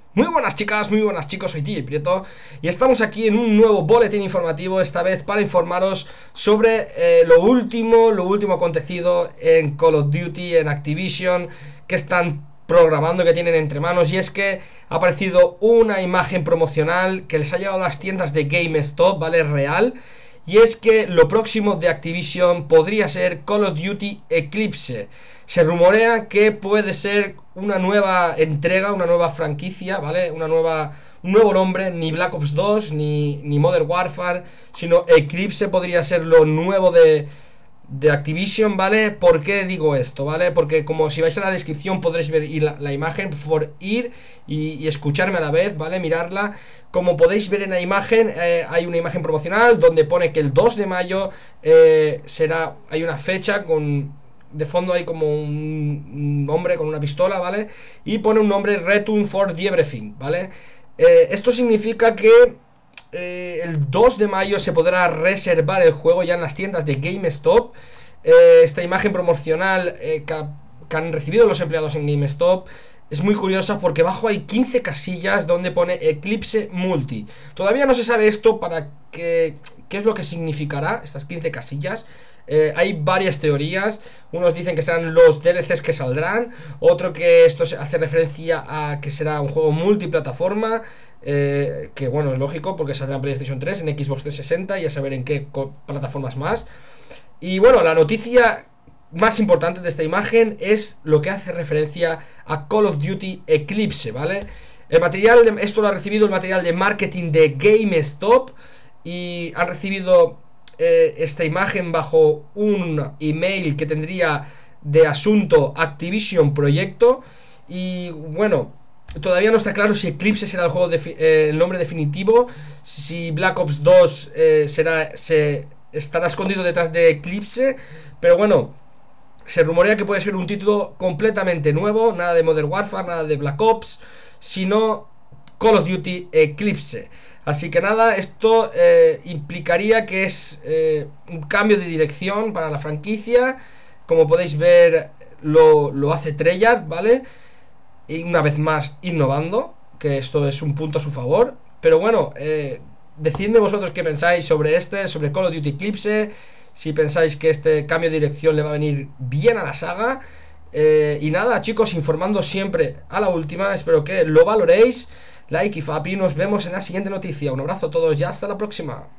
Muy buenas chicas, muy buenas chicos, soy TJ Prieto y estamos aquí en un nuevo boletín informativo, esta vez para informaros sobre lo último acontecido en Call of Duty, en Activision, que están programando, que tienen entre manos. Y es que ha aparecido una imagen promocional que les ha llegado a las tiendas de GameStop, ¿vale? Real. Y es que lo próximo de Activision podría ser Call of Duty Eclipse. Se rumorea que puede ser una nueva entrega, una nueva franquicia, ¿vale? Un nuevo nombre, ni Black Ops 2, ni Modern Warfare, sino Eclipse podría ser lo nuevo de Activision, ¿vale? ¿Por qué digo esto, ¿vale? Porque como si vais a la descripción podréis ver la imagen, por favor, ir y escucharme a la vez, ¿vale? Mirarla. Como podéis ver en la imagen, hay una imagen promocional donde pone que el 2 de mayo hay una fecha con... De fondo hay como un hombre con una pistola, ¿vale? Y pone un nombre Return for the Everything, ¿vale? Esto significa que el 2 de mayo se podrá reservar el juego ya en las tiendas de GameStop. Esta imagen promocional que han recibido los empleados en GameStop es muy curiosa porque abajo hay 15 casillas donde pone Eclipse Multi. Todavía no se sabe esto para qué es lo que significará estas 15 casillas. Hay varias teorías. Unos dicen que serán los DLCs que saldrán, otro que esto hace referencia a que será un juego multiplataforma, que bueno, es lógico porque saldrá en PlayStation 3, en Xbox 360 y a saber en qué plataformas más. Y bueno, la noticia más importante de esta imagen es lo que hace referencia a Call of Duty Eclipse, ¿vale? El material, esto lo ha recibido el material de marketing de GameStop y han recibido esta imagen bajo un email que tendría de asunto Activision Proyecto. Y bueno, todavía no está claro si Eclipse será el juego el nombre definitivo, si Black Ops 2 estará escondido detrás de Eclipse, pero bueno, se rumorea que puede ser un título completamente nuevo, nada de Modern Warfare, nada de Black Ops, sino Call of Duty Eclipse. Así que nada, esto implicaría que es un cambio de dirección para la franquicia. Como podéis ver, lo hace Treyarch, ¿vale? Y una vez más innovando, que esto es un punto a su favor. Pero bueno, decidme vosotros qué pensáis sobre Call of Duty Eclipse, si pensáis que este cambio de dirección le va a venir bien a la saga. Y nada, chicos, informando siempre a la última. Espero que lo valoréis. Like y Fapi, nos vemos en la siguiente noticia. Un abrazo a todos y hasta la próxima.